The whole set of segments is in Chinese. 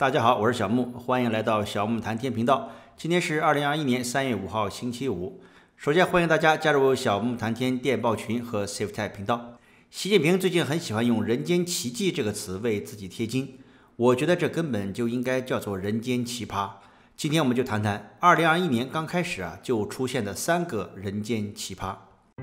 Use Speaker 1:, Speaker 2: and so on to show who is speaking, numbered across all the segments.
Speaker 1: 大家好，我是小木，欢迎来到小木谈天频道。今天是2021年3月5号，星期五。首先欢迎大家加入小木谈天电报群和 SafeTime 频道。习近平最近很喜欢用人间奇迹这个词为自己贴金，我觉得这根本就应该叫做人间奇葩。今天我们就谈谈2021年刚开始就出现的3个人间奇葩。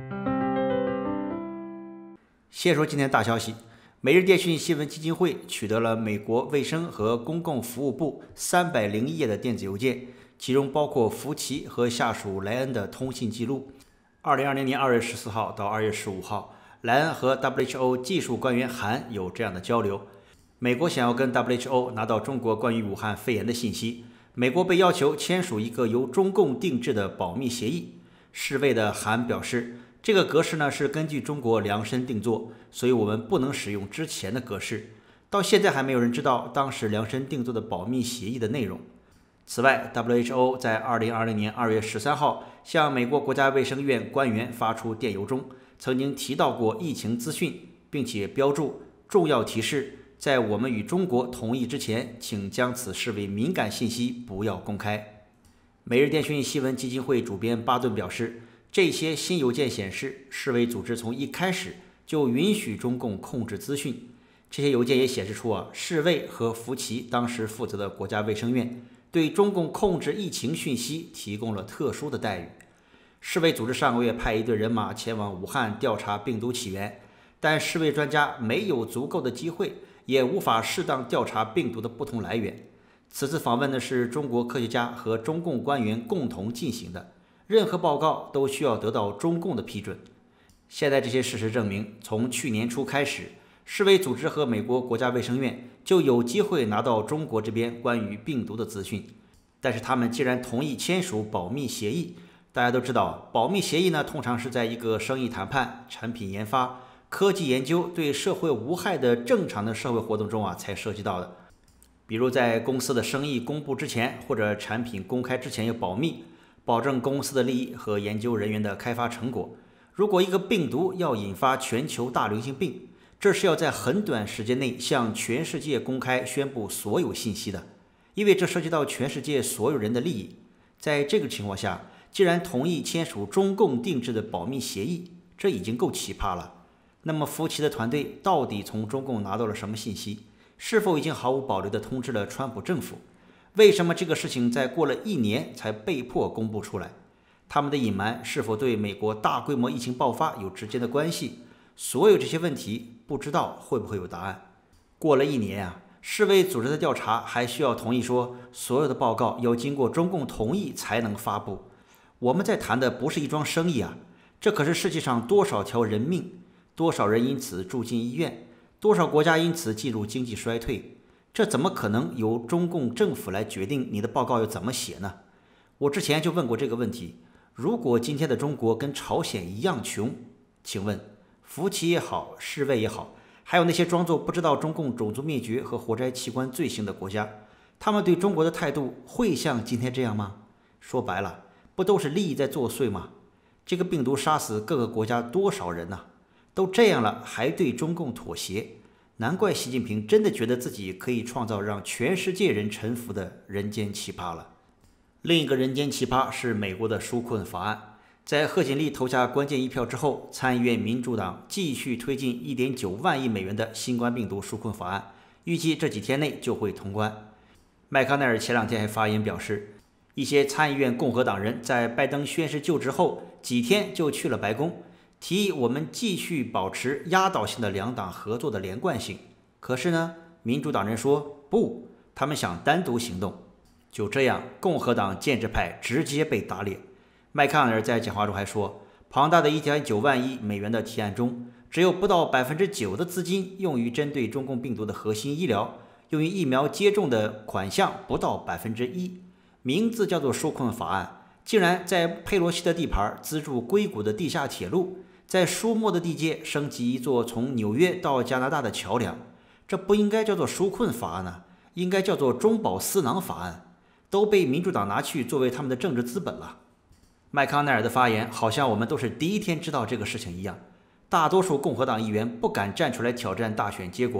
Speaker 1: 先说今天大消息，每日电讯新闻基金会取得了美国卫生和公共服务部301页的电子邮件，其中包括福奇和下属莱恩的通信记录。2020年2月14号到2月15号，莱恩和 WHO 技术官员韩有这样的交流。美国想要跟 WHO 拿到中国关于武汉肺炎的信息，美国被要求签署一个由中共定制的保密协议。世卫的韩表示，这个格式是根据中国量身定做，所以我们不能使用之前的格式。到现在还没有人知道当时量身定做的保密协议的内容。此外 ，WHO 在2020年2月13号向美国国家卫生院官员发出电邮中，曾经提到过疫情资讯，并且标注重要提示，在我们与中国同意之前，请将此视为敏感信息，不要公开。每日电讯新闻基金会主编巴顿表示，这些新邮件显示，世卫组织从一开始就允许中共控制资讯。这些邮件也显示出世卫和福奇当时负责的国家卫生院对中共控制疫情讯息提供了特殊的待遇。世卫组织上个月派一队人马前往武汉调查病毒起源，但世卫专家没有足够的机会，也无法适当调查病毒的不同来源。此次访问是中国科学家和中共官员共同进行的，任何报告都需要得到中共的批准。现在这些事实证明，从去年初开始，世卫组织和美国国家卫生院就有机会拿到中国这边关于病毒的资讯，但是他们既然同意签署保密协议，大家都知道，保密协议通常是在一个生意谈判、产品研发、科技研究对社会无害的正常的社会活动中才涉及到的。比如在公司的生意公布之前，或者产品公开之前要保密，保证公司的利益和研究人员的开发成果。如果一个病毒要引发全球大流行病，这是要在很短时间内向全世界公开宣布所有信息的，因为这涉及到全世界所有人的利益。在这个情况下，既然同意签署中共定制的保密协议，这已经够奇葩了。那么福奇的团队到底从中共拿到了什么信息？是否已经毫无保留地通知了川普政府？为什么这个事情在过了1年才被迫公布出来？他们的隐瞒是否对美国大规模疫情爆发有直接的关系？所有这些问题不知道会不会有答案。过了1年世卫组织的调查还需要同意说所有的报告要经过中共同意才能发布。我们在谈的不是一桩生意这可是世界上多少条人命，多少人因此住进医院，多少国家因此进入经济衰退。这怎么可能由中共政府来决定你的报告要怎么写呢？我之前就问过这个问题，如果今天的中国跟朝鲜一样穷，请问福奇也好，世卫也好，还有那些装作不知道中共种族灭绝和活摘器官罪行的国家，他们对中国的态度会像今天这样吗？说白了，不都是利益在作祟吗？这个病毒杀死各个国家多少人都这样了，还对中共妥协，难怪习近平真的觉得自己可以创造让全世界人臣服的人间奇葩了。另一个人间奇葩是美国的纾困法案。在贺锦丽投下关键一票之后，参议院民主党继续推进1.9万亿美元的新冠病毒纾困法案，预计这几天内就会通关。麦康奈尔前2天还发言表示，一些参议院共和党人在拜登宣誓就职后几天就去了白宫，提议我们继续保持压倒性的2党合作的连贯性。可是民主党人说不，他们想单独行动。就这样，共和党建制派直接被打脸。麦康奈尔在讲话中还说，庞大的1.9万亿美元的提案中，只有不到 9% 的资金用于针对中共病毒的核心医疗，用于疫苗接种的款项不到 1%， 名字叫做纾困法案，竟然在佩洛西的地盘资助硅谷的地下铁路，在舒默的地界升级一座从纽约到加拿大的桥梁。这不应该叫做纾困法案应该叫做中饱私囊法案，都被民主党拿去作为他们的政治资本了。麦康奈尔的发言好像我们都是第一天知道这个事情一样，大多数共和党议员不敢站出来挑战大选结果，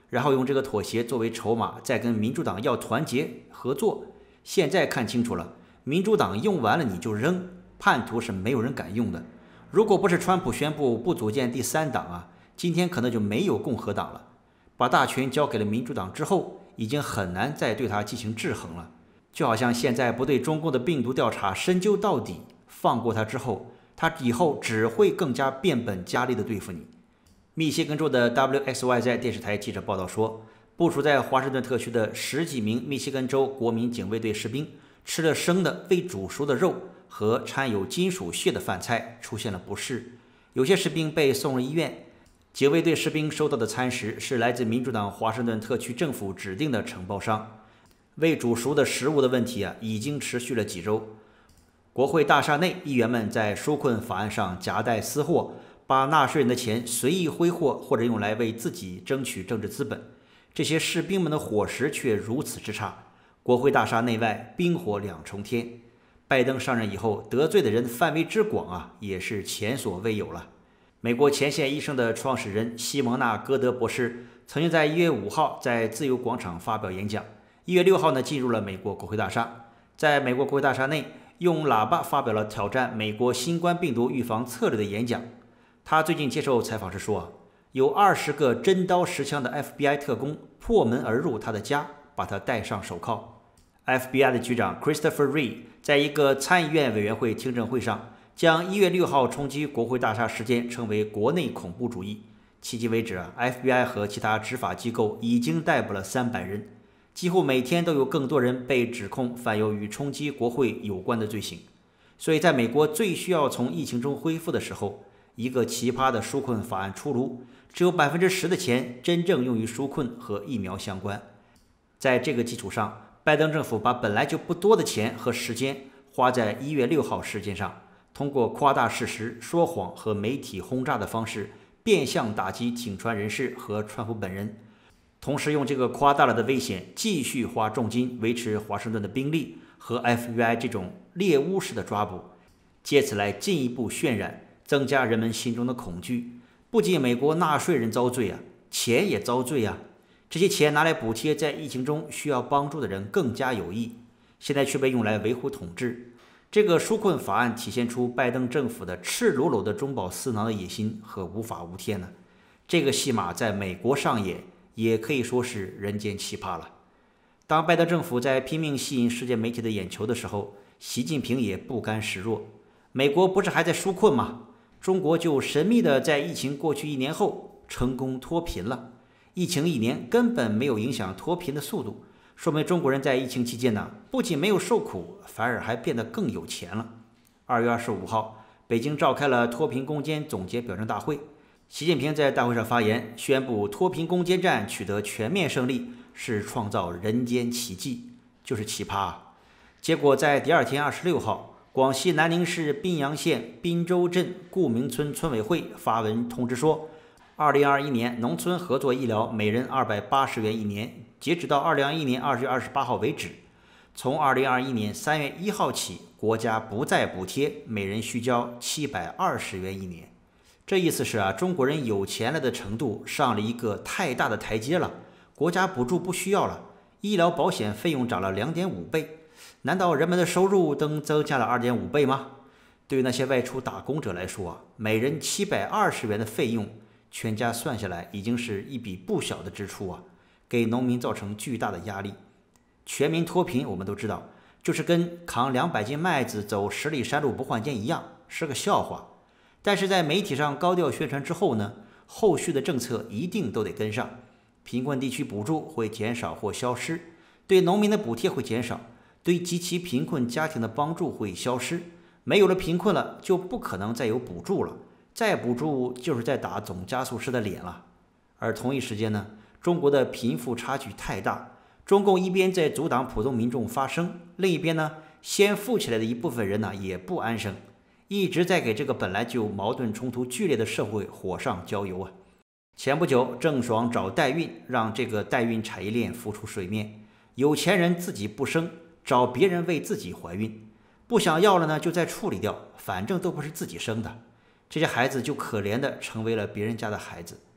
Speaker 1: 然后用这个妥协作为筹码，再跟民主党要团结合作。现在看清楚了，民主党用完了你就扔，叛徒是没有人敢用的。如果不是川普宣布不组建第3党啊，今天可能就没有共和党了。把大权交给了民主党之后，已经很难再对他进行制衡了。就好像现在不对中共的病毒调查深究到底，放过他之后，他以后只会更加变本加厉地对付你。密歇根州的 WXYZ 电视台记者报道说，部署在华盛顿特区的10几名密歇根州国民警卫队士兵吃了生的未煮熟的肉和掺有金属屑的饭菜，出现了不适。有些士兵被送入医院。警卫队士兵收到的餐食是来自民主党华盛顿特区政府指定的承包商。未煮熟的食物的问题已经持续了几周。国会大厦内，议员们在纾困法案上夹带私货，把纳税人的钱随意挥霍，或者用来为自己争取政治资本。这些士兵们的伙食却如此之差，国会大厦内外冰火2重天。拜登上任以后，得罪的人范围之广也是前所未有了。美国前线医生的创始人西蒙娜·戈德博士曾经在1月5号在自由广场发表演讲，1月6号呢进入了美国国会大厦，在美国国会大厦内用喇叭发表了挑战美国新冠病毒预防策略的演讲。他最近接受采访时说，有20个真刀实枪的 FBI 特工破门而入他的家，把他戴上手铐。FBI 的局长 Christopher Wray 在一个参议院委员会听证会上将1月6号冲击国会大厦事件称为国内恐怖主义。迄今为止FBI 和其他执法机构已经逮捕了300人，几乎每天都有更多人被指控犯有与冲击国会有关的罪行。所以在美国最需要从疫情中恢复的时候，一个奇葩的纾困法案出炉，只有10%的钱真正用于纾困和疫苗相关。在这个基础上，拜登政府把本来就不多的钱和时间花在1月6号事件上，通过夸大事实、说谎和媒体轰炸的方式，变相打击挺川人士和川普本人，同时用这个夸大了的危险继续花重金维持华盛顿的兵力和 FBI 这种猎巫式的抓捕，借此来进一步渲染，增加人们心中的恐惧。不仅美国纳税人遭罪钱也遭罪这些钱拿来补贴在疫情中需要帮助的人更加有益，现在却被用来维护统治。这个纾困法案体现出拜登政府的赤裸裸的中饱私囊的野心和无法无天这个戏码在美国上演，也可以说是人间奇葩了。当拜登政府在拼命吸引世界媒体的眼球的时候，习近平也不甘示弱。美国不是还在纾困吗？中国就神秘的在疫情过去1年后成功脱贫了。疫情1年根本没有影响脱贫的速度，说明中国人在疫情期间不仅没有受苦，反而还变得更有钱了。2月25号，北京召开了脱贫攻坚总结表彰大会，习近平在大会上发言，宣布脱贫攻坚战取得全面胜利，是创造人间奇迹，就是奇葩结果在第2天26号，广西南宁市宾阳县宾州镇顾明村村委会发文通知说，2021年农村合作医疗每人280元一年，截止到2021年2月28号为止。从2021年3月1号起，国家不再补贴，每人需交720元一年。这意思是中国人有钱了的程度上了一个太大的台阶了，国家补助不需要了，医疗保险费用涨了2.5倍。难道人们的收入增加了2.5倍吗？对于那些外出打工者来说每人720元的费用，全家算下来已经是一笔不小的支出给农民造成巨大的压力。全民脱贫我们都知道，就是跟扛200斤麦子走10里山路不换肩一样，是个笑话。但是在媒体上高调宣传之后呢，后续的政策一定都得跟上。贫困地区补助会减少或消失，对农民的补贴会减少，对极其贫困家庭的帮助会消失。没有了贫困了，就不可能再有补助了，再补助就是在打总加速师的脸了。而同一时间呢，中国的贫富差距太大，中共一边在阻挡普通民众发声，另一边呢，先富起来的一部分人也不安生，一直在给这个本来就矛盾冲突剧烈的社会火上浇油前不久，郑爽找代孕，让这个代孕产业链浮出水面。有钱人自己不生，找别人为自己怀孕，不想要了呢，就再处理掉，反正都不是自己生的。这些孩子就可怜的成为了别人家的孩子。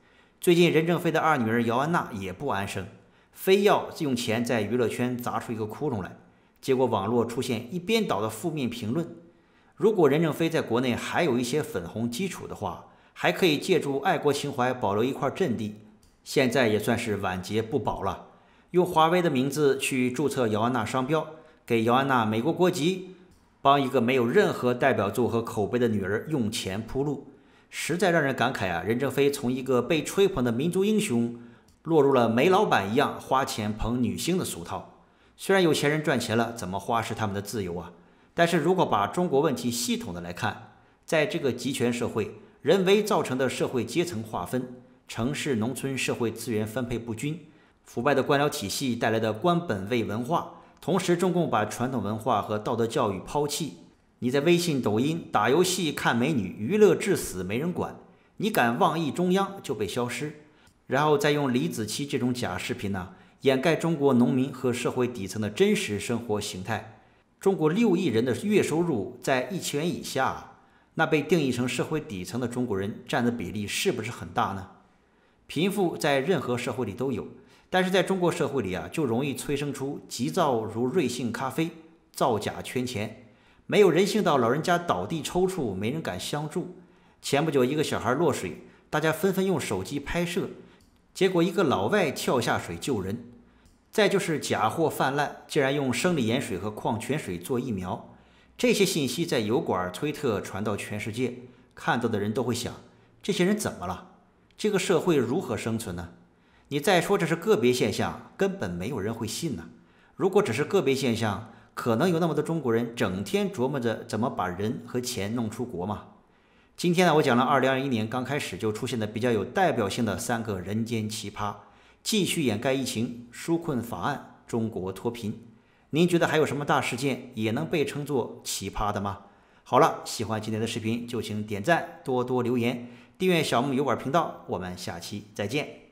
Speaker 1: 最近任正非的二女儿姚安娜也不安生，非要用钱在娱乐圈砸出一个窟窿来，结果网络出现一边倒的负面评论。如果任正非在国内还有一些粉红基础的话，还可以借助爱国情怀保留一块阵地，现在也算是晚节不保了。用华为的名字去注册姚安娜商标，给姚安娜美国国籍，帮一个没有任何代表作和口碑的女儿用钱铺路，实在让人感慨啊！任正非从一个被吹捧的民族英雄，落入了煤老板一样花钱捧女星的俗套。虽然有钱人赚钱了，怎么花是他们的自由啊，但是如果把中国问题系统的来看，在这个集权社会，人为造成的社会阶层划分、城市农村社会资源分配不均、腐败的官僚体系带来的官本位文化，同时中共把传统文化和道德教育抛弃。你在微信、抖音打游戏、看美女，娱乐至死没人管，你敢妄议中央就被消失，然后再用李子柒这种假视频掩盖中国农民和社会底层的真实生活形态。中国6亿人的月收入在1000元以下，那被定义成社会底层的中国人占的比例是不是很大呢？贫富在任何社会里都有，但是在中国社会里就容易催生出急躁如瑞幸咖啡，造假圈钱，没有人性到老人家倒地抽搐，没人敢相助。前不久一个小孩落水，大家纷纷用手机拍摄，结果一个老外跳下水救人。再就是假货泛滥，竟然用生理盐水和矿泉水做疫苗。这些信息在油管、推特传到全世界，看到的人都会想，这些人怎么了？这个社会如何生存呢？你再说这是个别现象，根本没有人会信呢。如果只是个别现象，可能有那么多中国人整天琢磨着怎么把人和钱弄出国吗？今天呢，我讲了2021年刚开始就出现的比较有代表性的3个人间奇葩：继续掩盖疫情、纾困法案、中国脱贫。您觉得还有什么大事件也能被称作奇葩的吗？好了，喜欢今天的视频就请点赞，多多留言，订阅小木油管频道，我们下期再见。